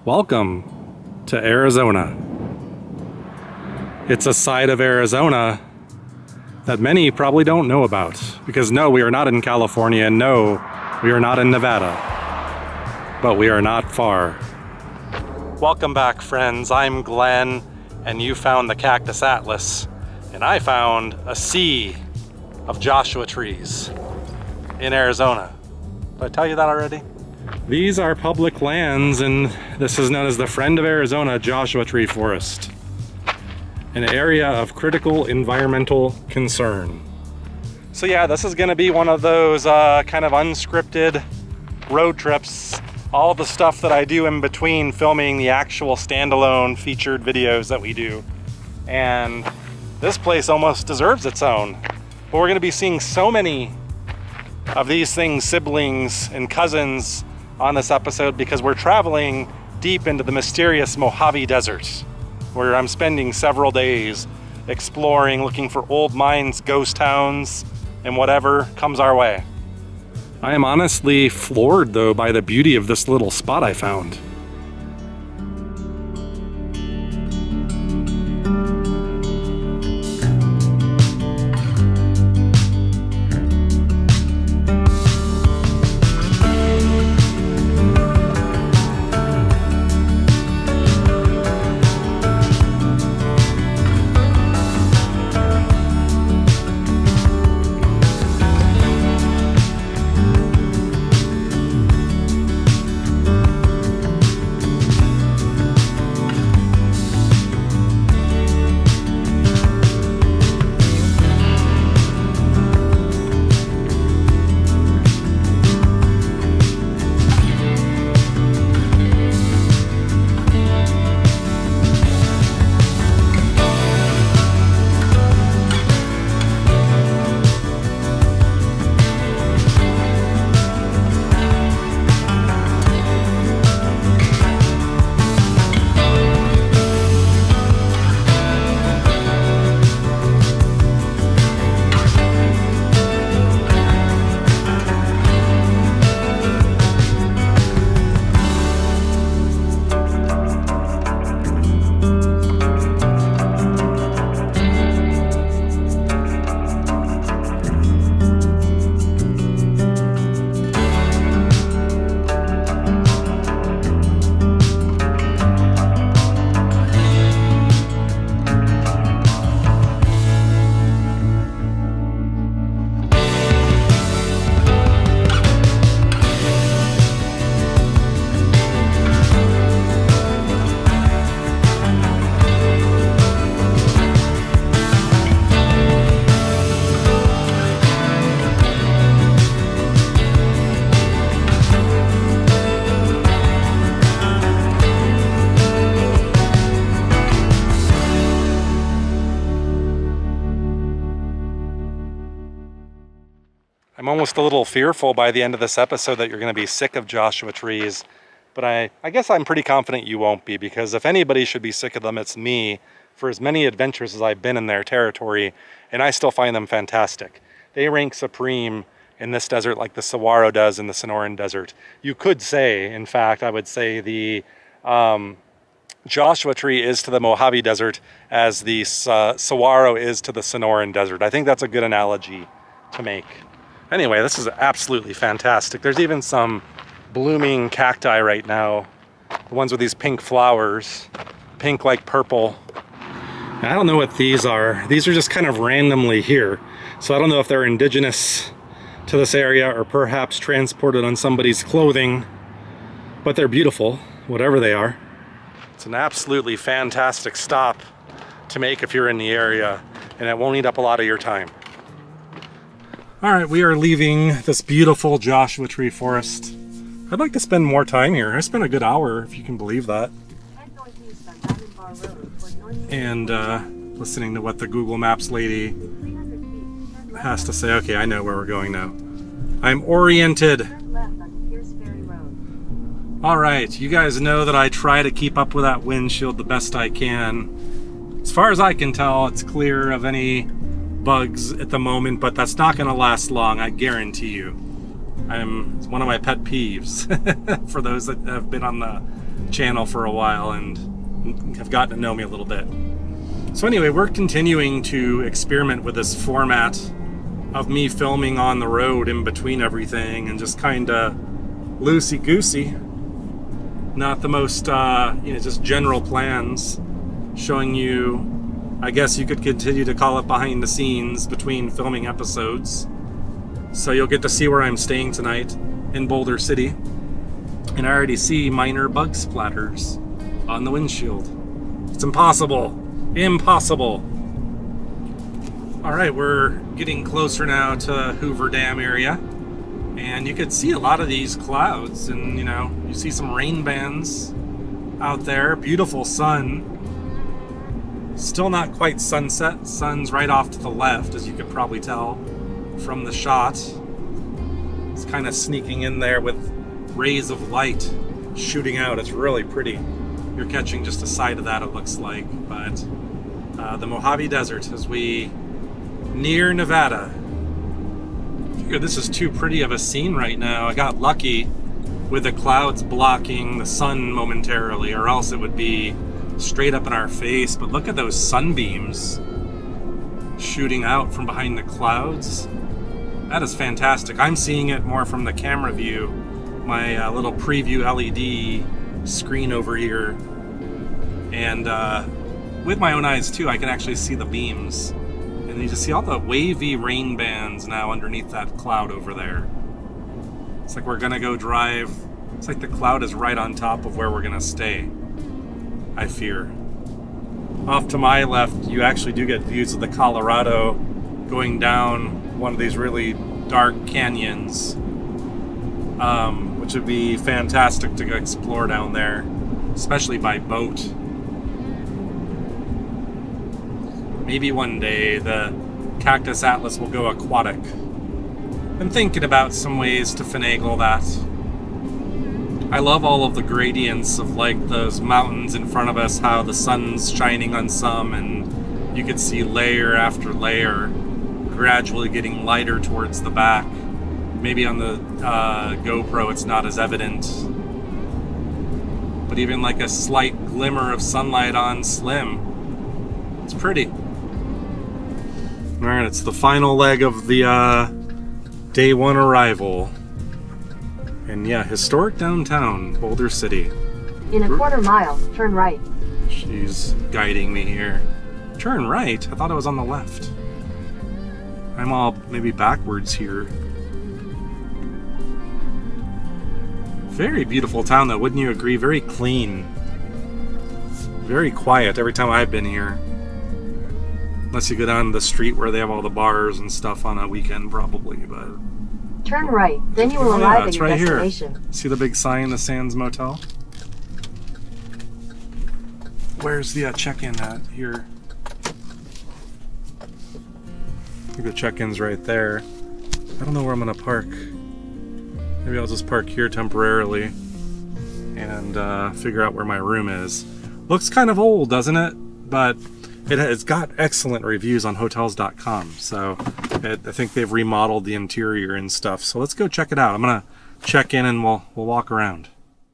Welcome to Arizona. It's a side of Arizona that many probably don't know about, because no, we are not in California, and no, we are not in Nevada, but we are not far. Welcome back, friends. I'm Glenn, and you found the Cactus Atlas, and I found a sea of Joshua trees in Arizona. Did I tell you that already? These are public lands, and this is known as the Friend of Arizona Joshua Tree Forest, an area of critical environmental concern. So yeah, this is gonna be one of those kind of unscripted road trips. All the stuff that I do in between filming the actual standalone featured videos that we do. And this place almost deserves its own. But we're gonna be seeing so many of these things, siblings and cousins, on this episode because we're traveling deep into the mysterious Mojave Desert, where I'm spending several days exploring, looking for old mines, ghost towns, and whatever comes our way. I am honestly floored though by the beauty of this little spot I found. I'm almost a little fearful by the end of this episode that you're going to be sick of Joshua trees, but I guess I'm pretty confident you won't be, because if anybody should be sick of them, it's me, for as many adventures as I've been in their territory, and I still find them fantastic. They rank supreme in this desert like the saguaro does in the Sonoran Desert. You could say, in fact, I would say the Joshua tree is to the Mojave Desert as the saguaro is to the Sonoran Desert. I think that's a good analogy to make. Anyway, this is absolutely fantastic. There's even some blooming cacti right now. The ones with these pink flowers, pink like purple. I don't know what these are. These are just kind of randomly here. So I don't know if they're indigenous to this area or perhaps transported on somebody's clothing, but they're beautiful, whatever they are. It's an absolutely fantastic stop to make if you're in the area, and it won't eat up a lot of your time. All right, we are leaving this beautiful Joshua Tree Forest. I'd like to spend more time here. I spent a good hour, if you can believe that. And listening to what the Google Maps lady has to say. Okay, I know where we're going now. I'm oriented. All right, you guys know that I try to keep up with that windshield the best I can. As far as I can tell, it's clear of any bugs at the moment, but that's not going to last long, I guarantee you. It's one of my pet peeves for those that have been on the channel for a while and have gotten to know me a little bit. So anyway, we're continuing to experiment with this format of me filming on the road in between everything and just kind of loosey-goosey. Not the most, just general plans, showing you, I guess you could continue to call it behind the scenes between filming episodes. So you'll get to see where I'm staying tonight in Boulder City. And I already see minor bug splatters on the windshield. It's impossible. Impossible. All right, we're getting closer now to Hoover Dam area. And you could see a lot of these clouds and, you see some rain bands out there. Beautiful sun. Still not quite sunset. Sun's right off to the left, as you could probably tell from the shot. It's kind of sneaking in there with rays of light shooting out. It's really pretty. You're catching just a side of that, it looks like. But the Mojave Desert as we near Nevada. I figure this is too pretty of a scene right now. I got lucky with the clouds blocking the sun momentarily, or else it would be straight up in our face. But look at those sunbeams shooting out from behind the clouds. That is fantastic. I'm seeing it more from the camera view, my little preview LED screen over here. And with my own eyes too, I can actually see the beams. And you just see all the wavy rain bands now underneath that cloud over there. It's like we're gonna go drive. It's like the cloud is right on top of where we're gonna stay, I fear. Off to my left, you actually do get views of the Colorado going down one of these really dark canyons, which would be fantastic to explore down there, especially by boat. Maybe one day the Cactus Atlas will go aquatic. I'm thinking about some ways to finagle that. I love all of the gradients of like those mountains in front of us, how the sun's shining on some and you can see layer after layer gradually getting lighter towards the back. Maybe on the GoPro it's not as evident, but even like a slight glimmer of sunlight on Slim, it's pretty. Alright, it's the final leg of the day one arrival. And yeah, historic downtown, Boulder City. In a quarter mile, turn right. She's guiding me here. Turn right? I thought it was on the left. I'm all maybe backwards here. Very beautiful town though, wouldn't you agree? Very clean. Very quiet every time I've been here. Unless you go down the street where they have all the bars and stuff on a weekend probably, but... Turn right, then you will arrive at your destination. Here. See the big sign, the Sands Motel? Where's the check-in at here? I think the check-in's right there. I don't know where I'm gonna park. Maybe I'll just park here temporarily and figure out where my room is. Looks kind of old, doesn't it? But it's got excellent reviews on hotels.com, so I think they've remodeled the interior and stuff. So let's go check it out. I'm gonna check in and we'll walk around.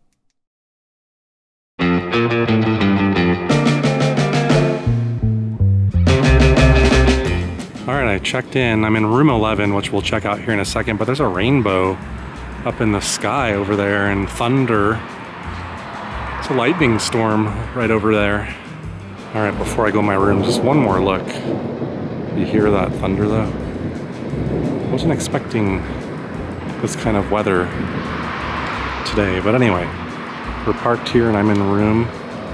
All right, I checked in. I'm in room 11, which we'll check out here in a second, but there's a rainbow up in the sky over there and thunder. It's a lightning storm right over there. All right, before I go in my room, just one more look. You hear that thunder though? Wasn't expecting this kind of weather today, but anyway, we're parked here and I'm in room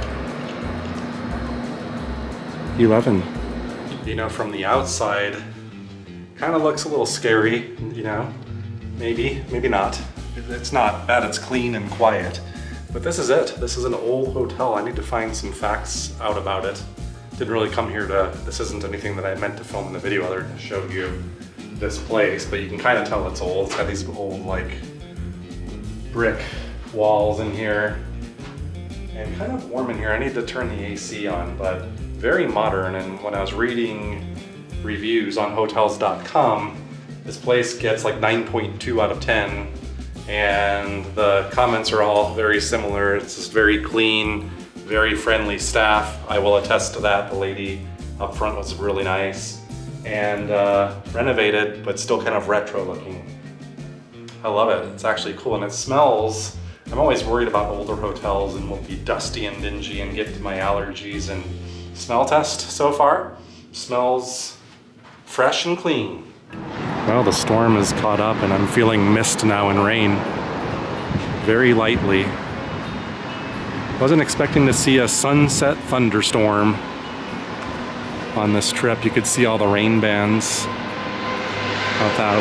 11. You know, from the outside, kind of looks a little scary, you know? Maybe, maybe not. It's not bad, it's clean and quiet. But this is it. This is an old hotel. I need to find some facts out about it. Didn't really come here to, this isn't anything that I meant to film in the video other than to show you this place, but you can kind of tell it's old. It's got these old like brick walls in here and kind of warm in here. I need to turn the AC on, but very modern. And when I was reading reviews on hotels.com, this place gets like 9.2 out of 10. and the comments are all very similar. It's just very clean, very friendly staff. I will attest to that. The lady up front was really nice, and renovated, but still kind of retro looking. I love it. It's actually cool, and it smells. I'm always worried about older hotels and will be dusty and dingy and get to my allergies, and smell test so far smells fresh and clean. Well, the storm is caught up and I'm feeling mist now and rain. Very lightly. Wasn't expecting to see a sunset thunderstorm on this trip. You could see all the rain bands out that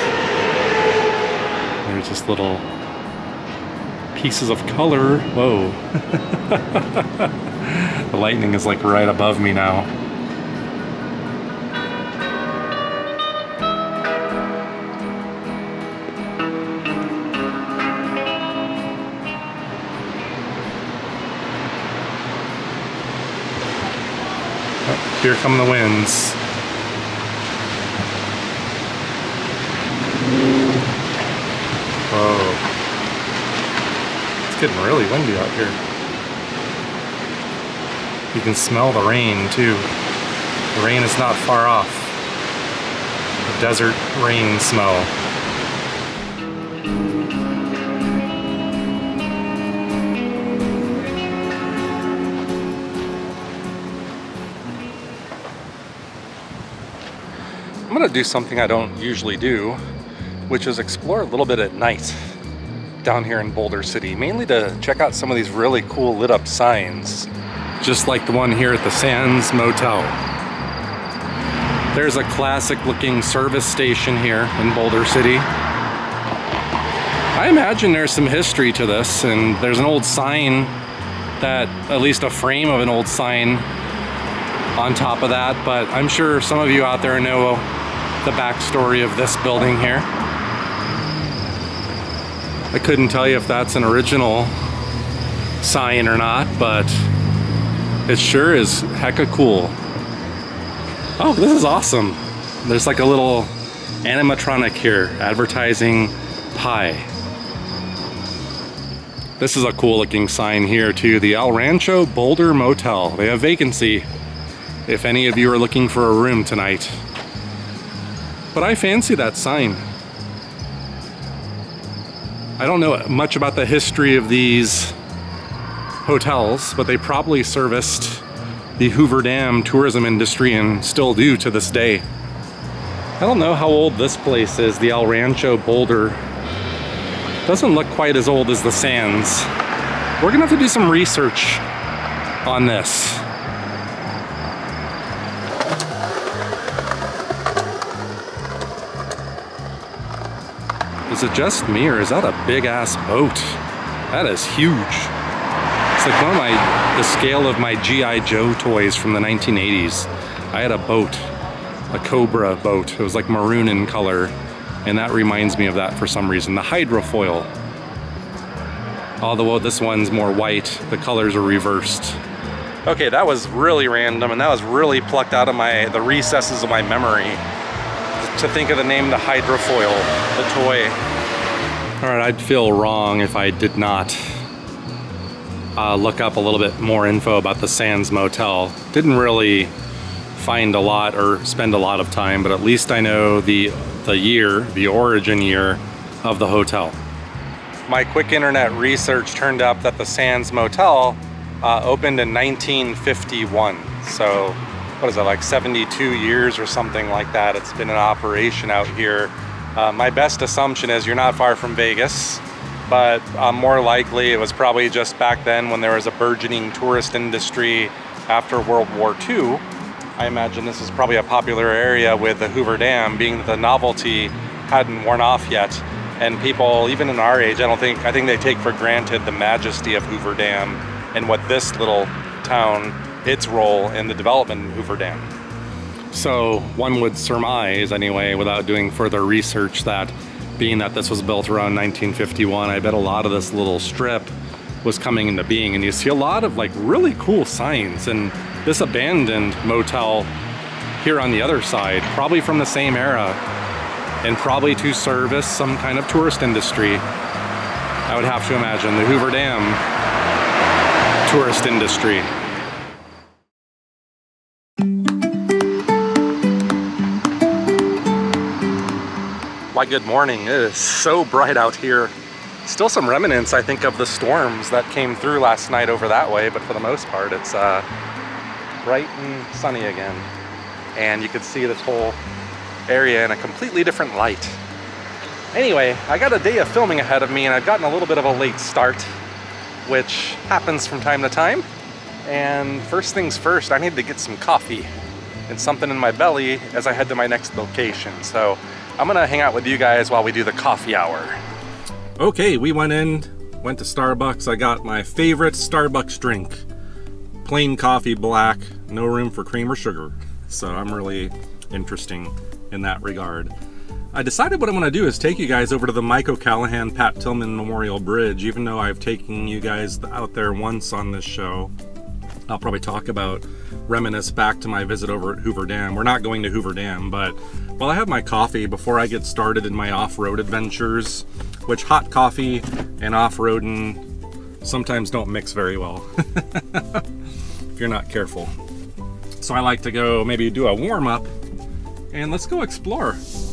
ways. There's just little pieces of color. Whoa. The lightning is like right above me now. Oh, here come the winds. Whoa. It's getting really windy out here. You can smell the rain too. The rain is not far off. The desert rain smell. I'm gonna do something I don't usually do, which is explore a little bit at night down here in Boulder City, mainly to check out some of these really cool lit up signs, just like the one here at the Sands Motel. There's a classic looking service station here in Boulder City. I imagine there's some history to this, and there's an old sign that, at least a frame of an old sign on top of that, but I'm sure some of you out there know the backstory of this building here. I couldn't tell you if that's an original sign or not, but it sure is hecka cool. Oh, this is awesome. There's like a little animatronic here advertising pie. This is a cool looking sign here too. The El Rancho Boulder Motel. They have vacancy if any of you are looking for a room tonight. But I fancy that sign. I don't know much about the history of these hotels, but they probably serviced the Hoover Dam tourism industry and still do to this day. I don't know how old this place is, the El Rancho Boulder. Doesn't look quite as old as the Sands. We're gonna have to do some research on this. Is it just me, or is that a big ass boat? That is huge. It's like one of the scale of my G.I. Joe toys from the 1980s. I had a boat, a Cobra boat. It was like maroon in color, and that reminds me of that for some reason. The hydrofoil. Although this one's more white, the colors are reversed. Okay, that was really random, and that was really plucked out of the recesses of my memory to think of the name, the hydrofoil, the toy. All right, I'd feel wrong if I did not look up a little bit more info about the Sands Motel. Didn't really find a lot or spend a lot of time, but at least I know the year, the origin year of the hotel. My quick internet research turned up that the Sands Motel opened in 1951. So what is that, like 72 years or something like that? It's been in operation out here. My best assumption is you're not far from Vegas, but more likely it was probably just back then when there was a burgeoning tourist industry after World War II. I imagine this is probably a popular area with the Hoover Dam, being that the novelty hadn't worn off yet. And people, even in our age, I think they take for granted the majesty of Hoover Dam and what this little town, its role in the development of Hoover Dam. So one would surmise, anyway, without doing further research, that being that this was built around 1951, I bet a lot of this little strip was coming into being. And you see a lot of like really cool signs, and this abandoned motel here on the other side, probably from the same era, and probably to service some kind of tourist industry. I would have to imagine, the Hoover Dam tourist industry. Why, good morning. It is so bright out here. Still some remnants, I think, of the storms that came through last night over that way, but for the most part, it's bright and sunny again. And you can see this whole area in a completely different light. Anyway, I got a day of filming ahead of me, and I've gotten a little bit of a late start, which happens from time to time. And first things first, I need to get some coffee and something in my belly as I head to my next location. So I'm gonna hang out with you guys while we do the coffee hour. Okay, we went to Starbucks. I got my favorite Starbucks drink. Plain coffee, black, no room for cream or sugar. So I'm really interesting in that regard. I decided what I'm gonna do is take you guys over to the Mike O'Callahan, Pat Tillman Memorial Bridge. Even though I've taken you guys out there once on this show, I'll probably talk about, reminisce back to my visit over at Hoover Dam. We're not going to Hoover Dam, but while I have my coffee before I get started in my off-road adventures, which hot coffee and off-roading sometimes don't mix very well if you're not careful. So I like to go maybe do a warm-up and let's go explore.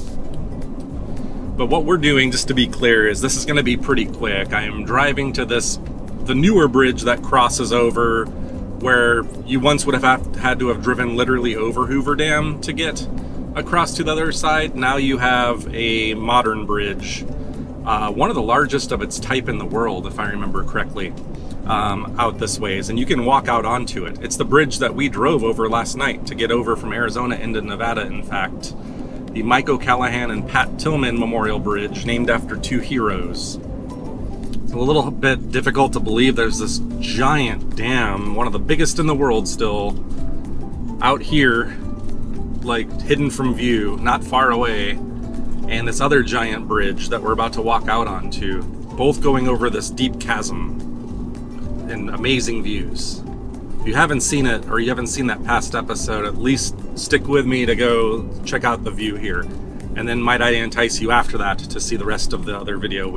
But what we're doing, just to be clear, is this is going to be pretty quick. I am driving to the newer bridge that crosses over where you once would have had to have driven literally over Hoover Dam to get across to the other side. Now you have a modern bridge, one of the largest of its type in the world, if I remember correctly, out this ways, and you can walk out onto it. It's the bridge that we drove over last night to get over from Arizona into Nevada, in fact. The Mike O'Callahan and Pat Tillman Memorial Bridge, named after two heroes. It's a little bit difficult to believe there's this giant dam, one of the biggest in the world still, out here, like hidden from view, not far away, and this other giant bridge that we're about to walk out onto, both going over this deep chasm and amazing views. If you haven't seen it, or you haven't seen that past episode, at least stick with me to go check out the view here. And then might I entice you after that to see the rest of the other video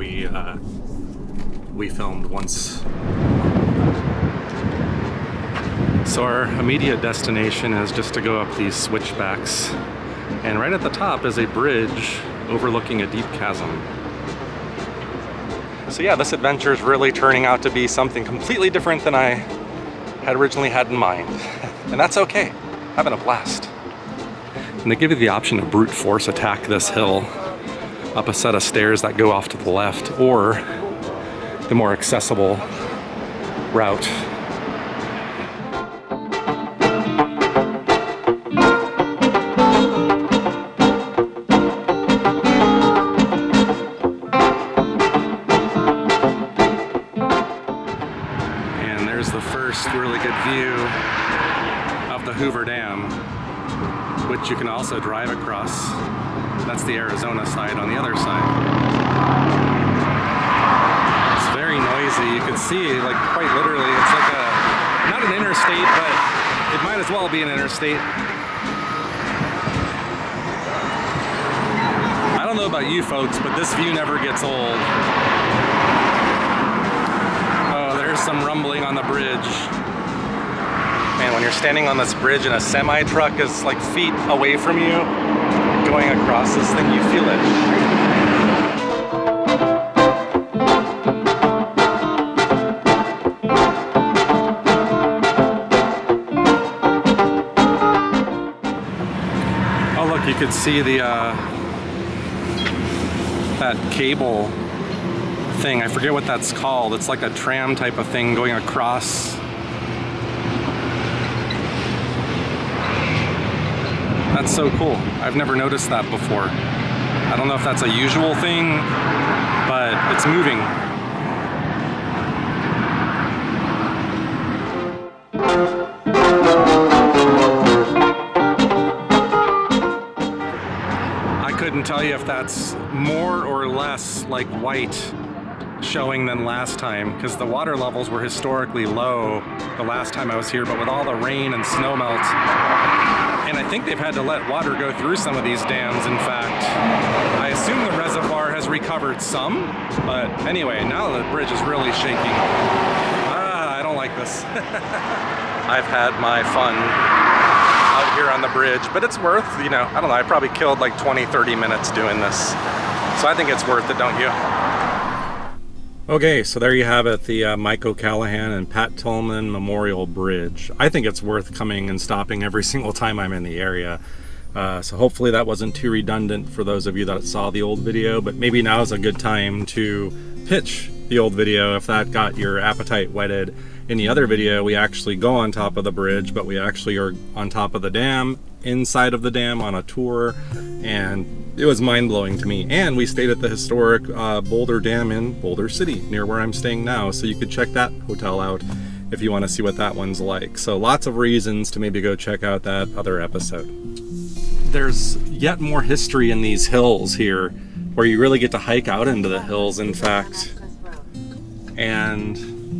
we filmed once. So our immediate destination is just to go up these switchbacks. And right at the top is a bridge overlooking a deep chasm. So yeah, this adventure is really turning out to be something completely different than I had originally had in mind. And that's okay, having a blast. And they give you the option to brute force attack this hill up a set of stairs that go off to the left, or the more accessible route. And there's the first really good view of the Hoover Dam, which you can also drive across. That's the Arizona side on the other side. It's very noisy. You can see, like, quite literally, it's like not an interstate, but it might as well be an interstate. I don't know about you folks, but this view never gets old. Oh, there's some rumbling on the bridge. Man, when you're standing on this bridge and a semi-truck is like feet away from you, going across this thing, you feel it. Oh look, you could see the that cable thing. I forget what that's called. It's like a tram type of thing going across. That's so cool. I've never noticed that before. I don't know if that's a usual thing, but it's moving. I couldn't tell you if that's more or less like white showing than last time, because the water levels were historically low the last time I was here, but with all the rain and snow melt, and I think they've had to let water go through some of these dams, in fact. I assume the reservoir has recovered some, but anyway, now the bridge is really shaking. I don't like this. I've had my fun out here on the bridge, but it's worth, you know, I don't know, I probably killed like 20-30 minutes doing this. So I think it's worth it, don't you? Okay, so there you have it, the Mike O'Callahan and Pat Tillman Memorial Bridge. I think it's worth coming and stopping every single time I'm in the area. So hopefully that wasn't too redundant for those of you that saw the old video, but maybe now is a good time to pitch the old video if that got your appetite whetted. In the other video, we actually go on top of the bridge, but we actually are on top of the dam, inside of the dam on a tour, and it was mind-blowing to me. And we stayed at the historic Boulder Dam in Boulder City, near where I'm staying now, so you could check that hotel out if you want to see what that one's like. So lots of reasons to maybe go check out that other episode. There's yet more history in these hills here, where you really get to hike out into the hills, in fact, and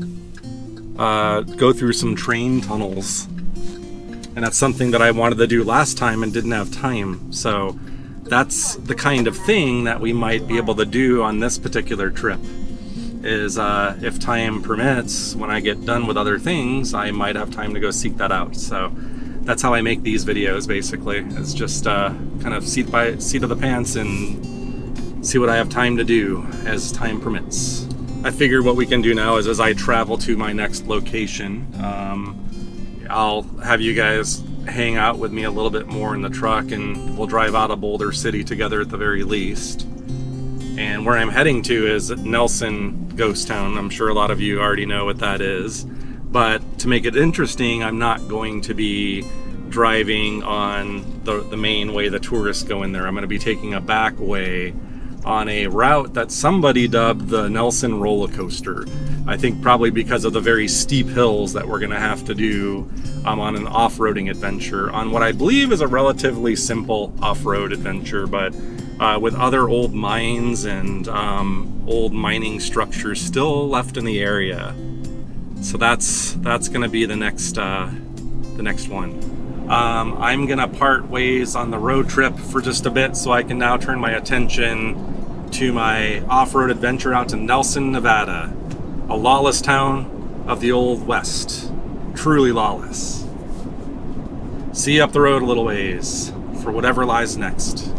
go through some train tunnels. And that's something that I wanted to do last time and didn't have time. So that's the kind of thing that we might be able to do on this particular trip, is if time permits, when I get done with other things, I might have time to go seek that out. So that's how I make these videos, basically. It's just kind of seat of the pants and see what I have time to do as time permits. I figured what we can do now is, as I travel to my next location, I'll have you guys hang out with me a little bit more in the truck, and we'll drive out of Boulder City together at the very least. And where I'm heading to is Nelson Ghost Town. I'm sure a lot of you already know what that is. But to make it interesting, I'm not going to be driving on the main way the tourists go in there. I'm going to be taking a back way on a route that somebody dubbed the Nelson roller coaster. I think probably because of the very steep hills that we're going to have to do on an off-roading adventure, on what I believe is a relatively simple off-road adventure, but with other old mines and old mining structures still left in the area. So that's going to be the next one. I'm going to part ways on the road trip for just a bit, so I can now turn my attention to my off-road adventure out to Nelson, Nevada, a lawless town of the Old West. Truly lawless. See you up the road a little ways for whatever lies next.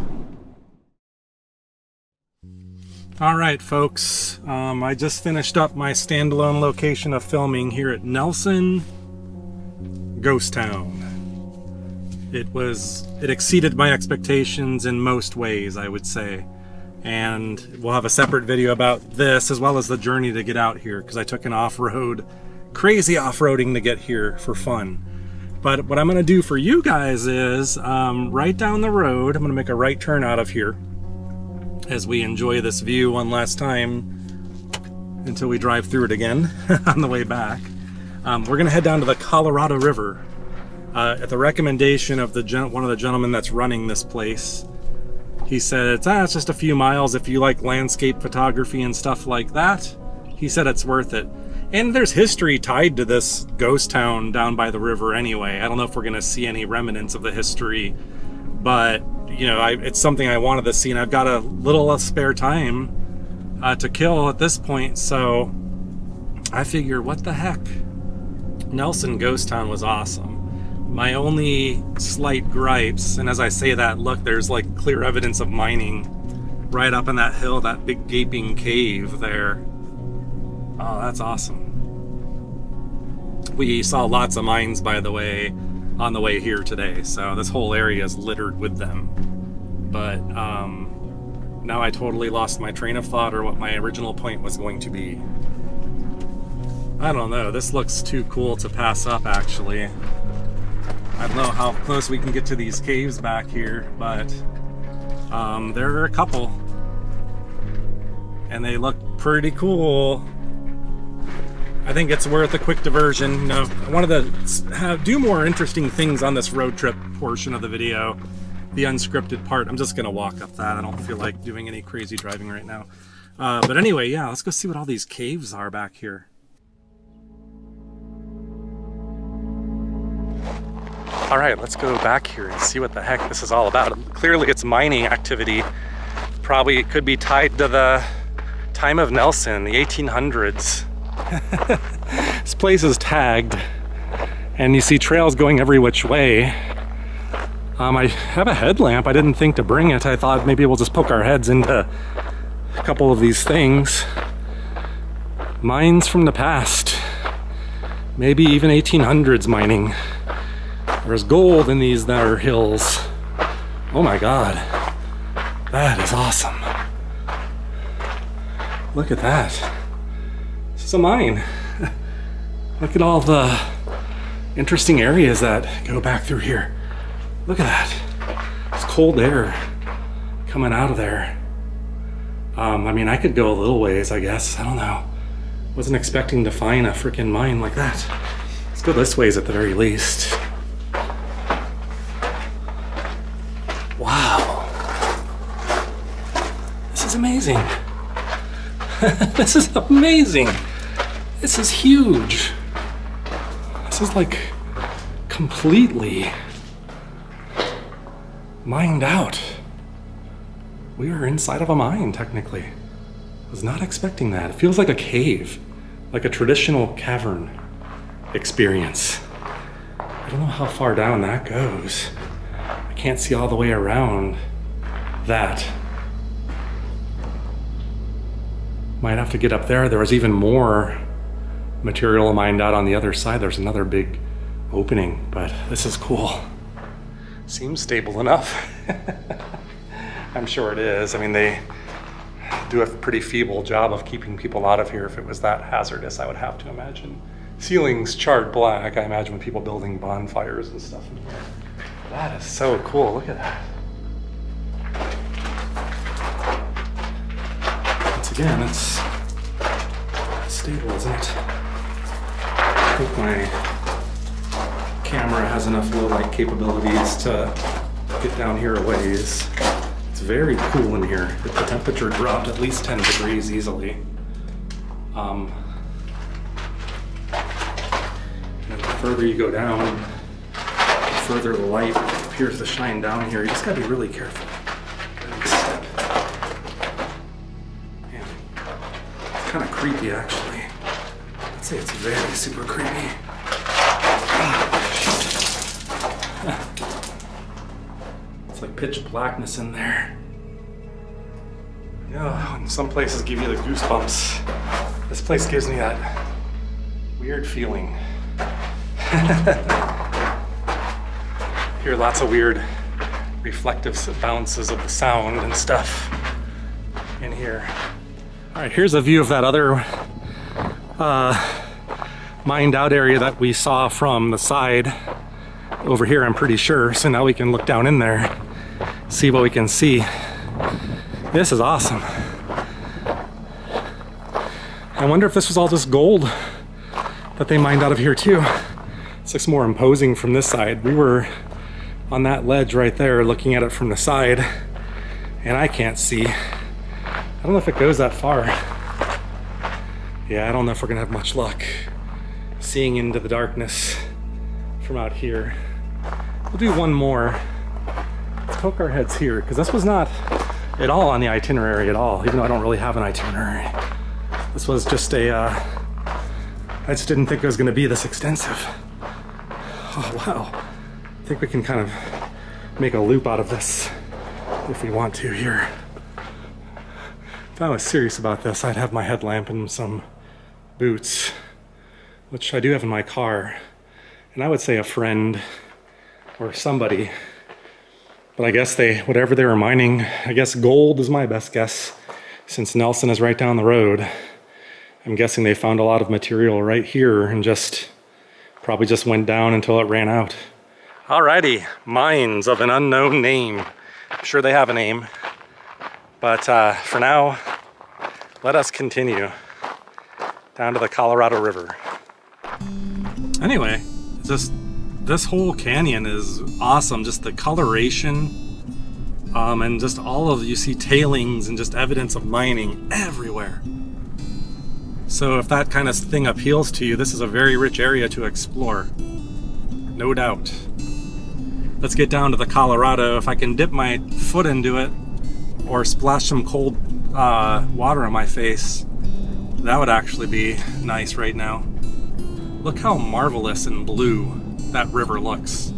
Alright folks, I just finished up my standalone location of filming here at Nelson Ghost Town. It exceeded my expectations in most ways, I would say. And we'll have a separate video about this, as well as the journey to get out here, because I took an off-road, crazy off-roading to get here for fun. But what I'm going to do for you guys is, right down the road, I'm going to make a right turn out of here, as we enjoy this view one last time, until we drive through it again on the way back. We're going to head down to the Colorado River. At the recommendation of one of the gentlemen that's running this place. He said it's just a few miles if you like landscape photography and stuff like that. He said it's worth it. And there's history tied to this ghost town down by the river anyway. I don't know if we're going to see any remnants of the history, but you know, it's something I wanted to see, and I've got a little spare time to kill at this point, so I figure, what the heck? Nelson Ghost Town was awesome. My only slight gripes, and as I say that, look, there's like clear evidence of mining right up in that hill, that big gaping cave there. Oh, that's awesome. We saw lots of mines, by the way, on the way here today, so this whole area is littered with them. But now I totally lost my train of thought, or what my original point was going to be. I don't know, this looks too cool to pass up, actually. I don't know how close we can get to these caves back here, but there are a couple, and they look pretty cool. I think it's worth a quick diversion. You know, I wanted to do more interesting things on this road trip portion of the video, the unscripted part. I'm just gonna walk up that. I don't feel like doing any crazy driving right now. But anyway, yeah, let's go see what all these caves are back here. All right, let's go back here and see what the heck this is all about. Clearly it's mining activity. Probably it could be tied to the time of Nelson, the 1800s. This place is tagged and you see trails going every which way. I have a headlamp. I didn't think to bring it. I thought maybe we'll just poke our heads into a couple of these things. Mines from the past. Maybe even 1800s mining. There's gold in these there hills. Oh my God. That is awesome. Look at that. This is a mine. Look at all the interesting areas that go back through here. Look at that. It's cold air coming out of there. I mean, I could go a little ways, I guess. I don't know. Wasn't expecting to find a freaking mine like that. Let's go this ways at the very least. Wow. This is amazing. This is amazing. This is huge. This is like completely mined out. We are inside of a mine, technically. I was not expecting that. It feels like a cave, like a traditional cavern experience. I don't know how far down that goes. I can't see all the way around that. Might have to get up there. There was even more material mined out on the other side. There's another big opening, but this is cool. Seems stable enough. I'm sure it is. I mean, they do a pretty feeble job of keeping people out of here. If it was that hazardous, I would have to imagine. Ceilings charred black, I imagine, with people building bonfires and stuff in here. That is so cool. Look at that. Once again, it's stable, isn't it? I think my camera has enough low light capabilities to get down here a ways. It's very cool in here. The temperature dropped at least 10 degrees easily. And the further you go down, the further the light appears to shine down here. You just gotta be really careful. Every step. Man, it's kind of creepy actually. I'd say it's very super creepy. It's like pitch blackness in there. Yeah, and some places give you the goosebumps. This place gives me that weird feeling. Hear lots of weird reflective bounces of the sound and stuff in here. All right, here's a view of that other mined out area that we saw from the side over here, I'm pretty sure. So now we can look down in there, see what we can see. This is awesome. I wonder if this was all just gold that they mined out of here too. This looks more imposing from this side. We were on that ledge right there looking at it from the side and I can't see. I don't know if it goes that far. Yeah, I don't know if we're gonna have much luck seeing into the darkness from out here. We'll do one more. Let's poke our heads here, because this was not at all on the itinerary at all, even though I don't really have an itinerary. This was just a, I just didn't think it was gonna be this extensive. Oh, wow. I think we can kind of make a loop out of this if we want to here. If I was serious about this, I'd have my headlamp and some boots, which I do have in my car. And I would say a friend or somebody, but I guess whatever they were mining, I guess gold is my best guess, since Nelson is right down the road. I'm guessing they found a lot of material right here and probably just went down until it ran out. Alrighty, mines of an unknown name. I'm sure they have a name, but for now, let us continue down to the Colorado River. Anyway, this whole canyon is awesome. Just the coloration And just you see tailings and just evidence of mining everywhere. So if that kind of thing appeals to you, this is a very rich area to explore. No doubt. Let's get down to the Colorado. If I can dip my foot into it or splash some cold water on my face, that would actually be nice right now. Look how marvelous and blue that river looks.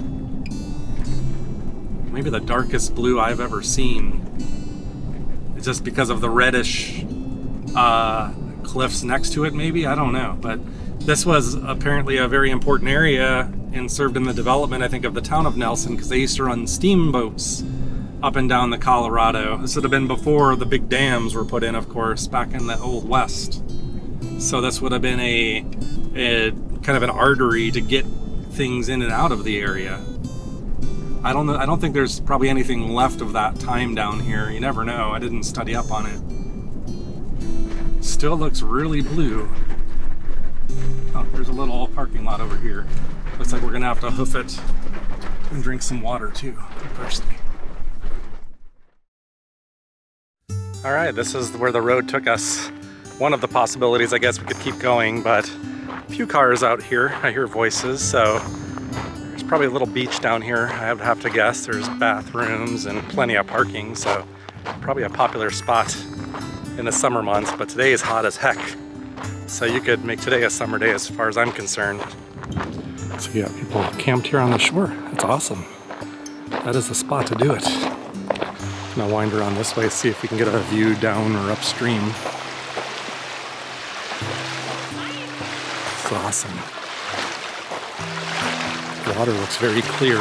Maybe the darkest blue I've ever seen. It's just because of the reddish cliffs next to it, maybe? I don't know. But this was apparently a very important area and served in the development, I think, of the town of Nelson, because they used to run steamboats up and down the Colorado. This would have been before the big dams were put in, of course, back in the Old West. So this would have been a kind of an artery to get things in and out of the area. I don't think there's probably anything left of that time down here. You never know. I didn't study up on it. Still looks really blue. Oh, there's a little parking lot over here. Looks like we're gonna have to hoof it and drink some water too. I'm thirsty. All right, this is where the road took us. One of the possibilities, I guess we could keep going, but a few cars out here. I hear voices, so there's probably a little beach down here. I would have to guess. There's bathrooms and plenty of parking, so probably a popular spot in the summer months, but today is hot as heck. So you could make today a summer day as far as I'm concerned. So yeah, people camped here on the shore. That's awesome. That is the spot to do it. I'm gonna wind around this way, see if we can get a view down or upstream. It's awesome. The water looks very clear.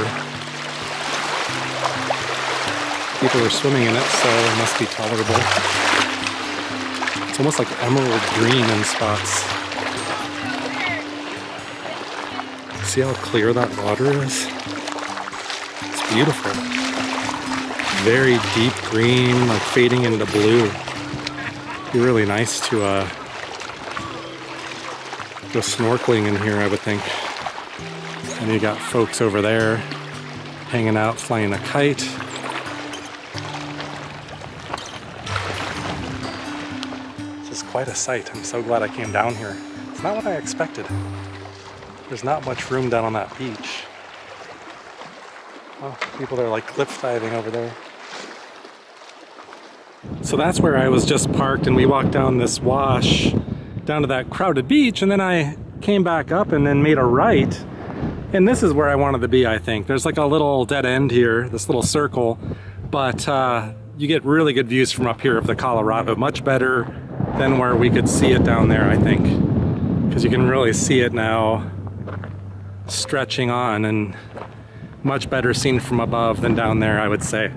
People are swimming in it, so it must be tolerable. It's almost like emerald green in spots. See how clear that water is? It's beautiful. Very deep green, like fading into blue. It'd be really nice to go snorkeling in here, I would think. And you got folks over there hanging out, flying a kite. Quite a sight. I'm so glad I came down here. It's not what I expected. There's not much room down on that beach. Oh, people are like cliff diving over there. So that's where I was just parked, and we walked down this wash down to that crowded beach, and then I came back up and then made a right. And this is where I wanted to be, I think. There's like a little dead end here, this little circle, but you get really good views from up here of the Colorado, much better than where we could see it down there, I think. Because you can really see it now stretching on, and much better seen from above than down there, I would say.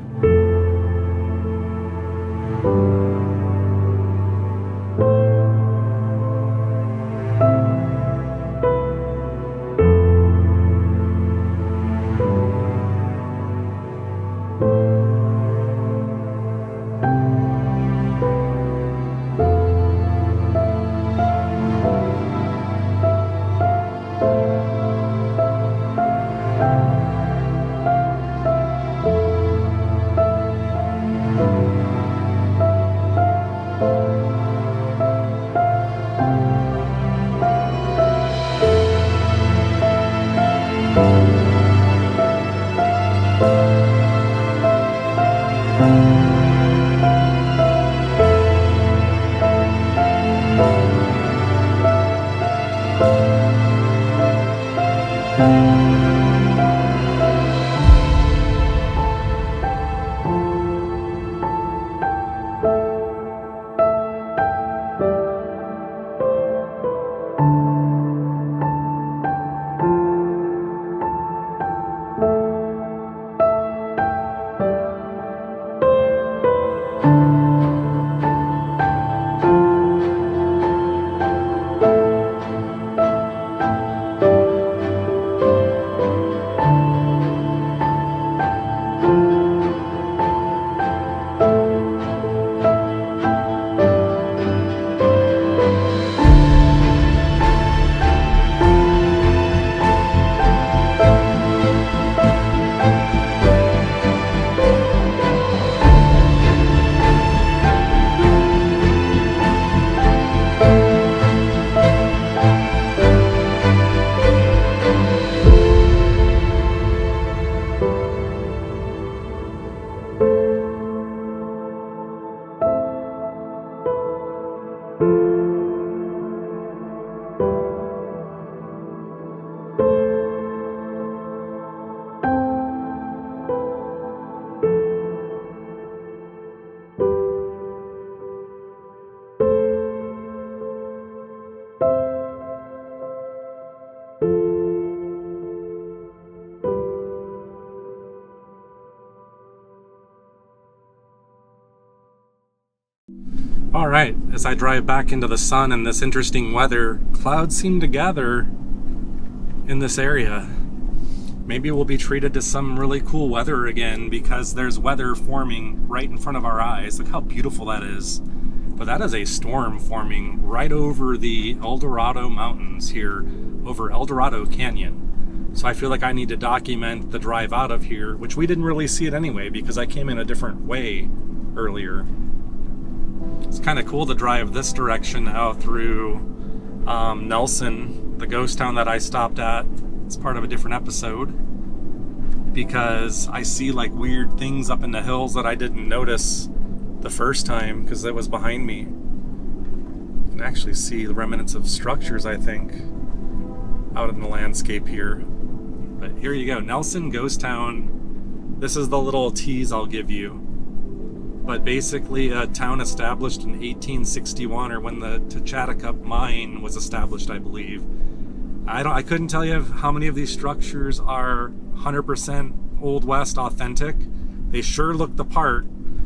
All right, as I drive back into the sun and this interesting weather, clouds seem to gather in this area. Maybe we'll be treated to some really cool weather again because there's weather forming right in front of our eyes. Look how beautiful that is. But that is a storm forming right over the El Dorado Mountains here, over El Dorado Canyon. So I feel like I need to document the drive out of here, which we didn't really see it anyway because I came in a different way earlier. It's kind of cool to drive this direction now through Nelson, the ghost town that I stopped at. It's part of a different episode because I see like weird things up in the hills that I didn't notice the first time because it was behind me. You can actually see the remnants of structures, I think, out in the landscape here. But here you go, Nelson Ghost Town. This is the little tease I'll give you. But basically a town established in 1861, or when the Tachatacup mine was established, I believe. I couldn't tell you how many of these structures are 100% Old West authentic. They sure look the part.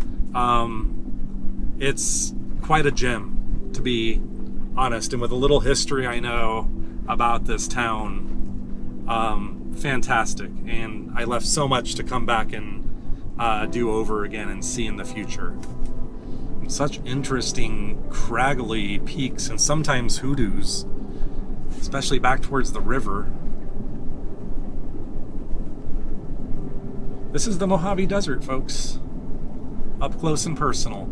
It's quite a gem, to be honest, and with a little history I know about this town, fantastic. And I left so much to come back and do over again and see in the future. And such interesting craggly peaks and sometimes hoodoos, especially back towards the river. This is the Mojave Desert, folks, up close and personal.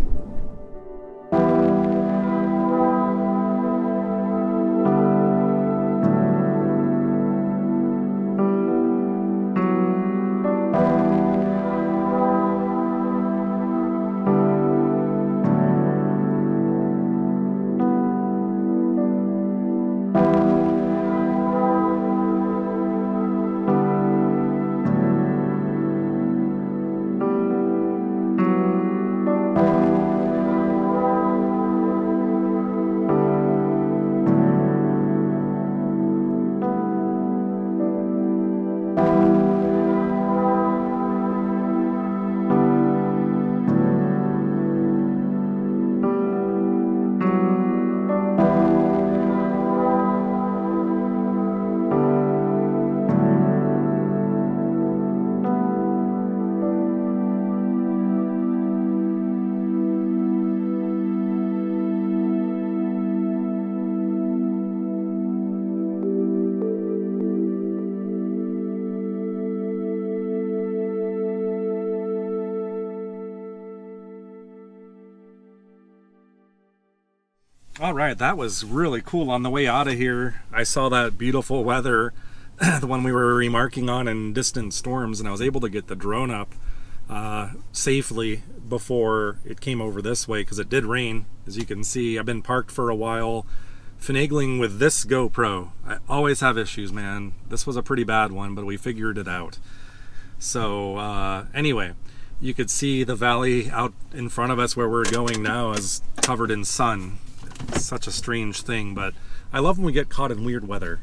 All right, that was really cool. On the way out of here, I saw that beautiful weather, the one we were remarking on in distant storms, and I was able to get the drone up safely before it came over this way because it did rain. As you can see, I've been parked for a while, finagling with this GoPro. I always have issues, man. This was a pretty bad one, but we figured it out. So anyway, you could see the valley out in front of us where we're going now is covered in sun. It's such a strange thing, but I love when we get caught in weird weather.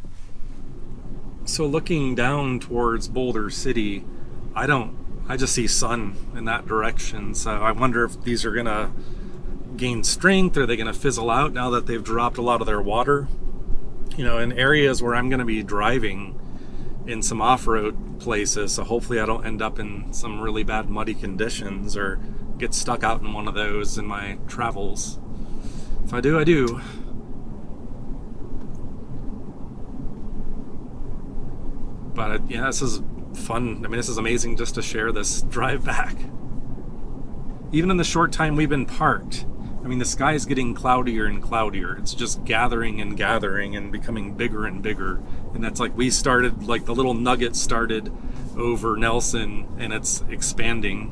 So looking down towards Boulder City, I just see sun in that direction. So I wonder if these are gonna gain strength, or are they gonna fizzle out now that they've dropped a lot of their water? You know, in areas where I'm gonna be driving in some off-road places, so hopefully I don't end up in some really bad muddy conditions or get stuck out in one of those in my travels. If I do, I do. But yeah, this is fun. I mean, this is amazing just to share this drive back. Even in the short time we've been parked, I mean, the sky is getting cloudier and cloudier. It's just gathering and gathering and becoming bigger and bigger. And that's like we started, like the little nugget started over Nelson, and it's expanding.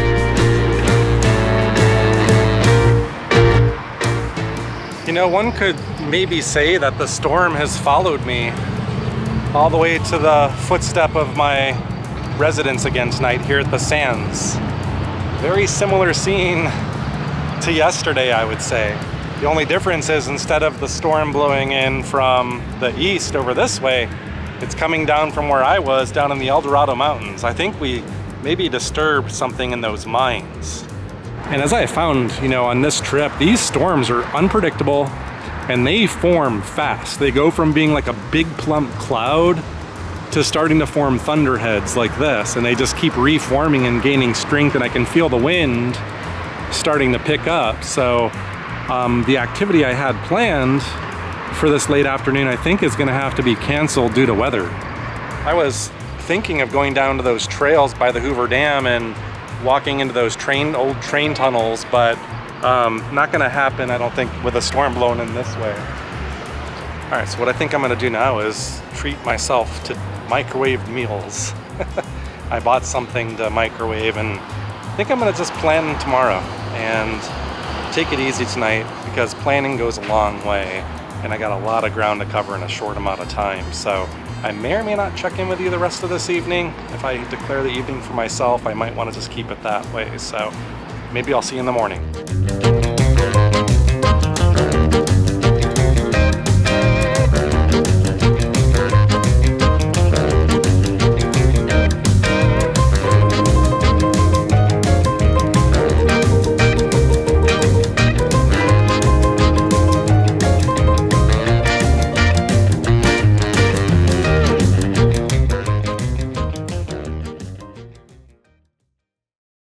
You know, one could maybe say that the storm has followed me all the way to the footstep of my residence again tonight here at the Sands. Very similar scene to yesterday, I would say. The only difference is instead of the storm blowing in from the east over this way, it's coming down from where I was down in the El Dorado Mountains. I think we maybe disturbed something in those mines. And as I found, you know, on this trip, these storms are unpredictable and they form fast. They go from being like a big plump cloud to starting to form thunderheads like this, and they just keep reforming and gaining strength, and I can feel the wind starting to pick up. So the activity I had planned for this late afternoon, I think, is gonna have to be canceled due to weather. I was thinking of going down to those trails by the Hoover Dam and walking into those old train tunnels, but not gonna happen, I don't think, with a storm blowing in this way. All right, so what I think I'm gonna do now is treat myself to microwaved meals. I bought something to microwave, and I think I'm gonna just plan tomorrow and take it easy tonight, because planning goes a long way and I got a lot of ground to cover in a short amount of time. So I may or may not check in with you the rest of this evening. If I declare the evening for myself, I might want to just keep it that way. So maybe I'll see you in the morning.